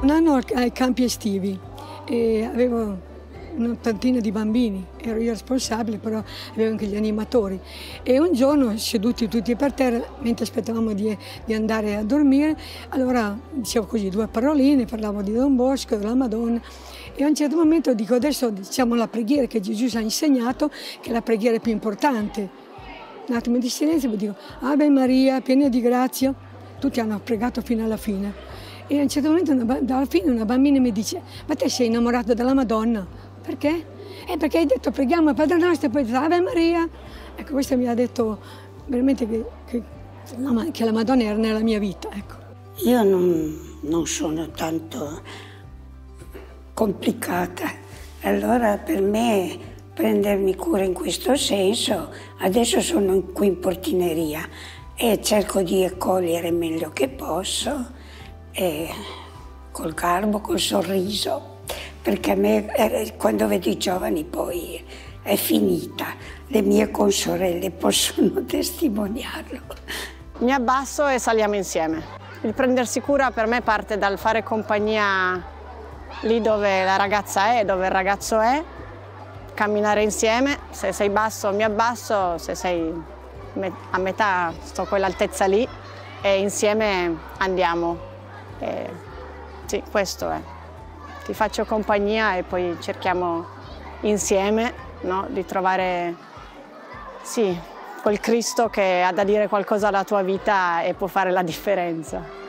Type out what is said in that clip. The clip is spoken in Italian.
un anno ai campi estivi e avevo un'ottantina di bambini, ero io responsabile, però avevo anche gli animatori. E un giorno, seduti tutti per terra, mentre aspettavamo di andare a dormire, allora dicevo così 2 paroline, parlavo di Don Bosco, della Madonna, e a un certo momento dico adesso diciamo la preghiera che Gesù ci ha insegnato, che è la preghiera più importante. Un attimo di silenzio e dico Ave Maria, piena di grazia, tutti hanno pregato fino alla fine. E a un certo momento alla fine una bambina mi dice ma te sei innamorato della Madonna? Perché? Perché hai detto preghiamo il Padre nostro e poi Ave Maria. Ecco, questo mi ha detto veramente che la Madonna era nella mia vita. Ecco. Io non sono tanto complicata, allora per me prendermi cura in questo senso, adesso sono qui in portineria e cerco di accogliere meglio che posso, e col garbo, col sorriso. Perché a me, quando vedo i giovani poi è finita, le mie consorelle possono testimoniarlo. Mi abbasso e saliamo insieme. Il prendersi cura per me parte dal fare compagnia lì dove la ragazza è, dove il ragazzo è, camminare insieme, se sei basso mi abbasso, se sei a metà sto a quell'altezza lì e insieme andiamo. Sì, questo è. Ti faccio compagnia e poi cerchiamo insieme, no, di trovare sì, quel Cristo che ha da dire qualcosa alla tua vita e può fare la differenza.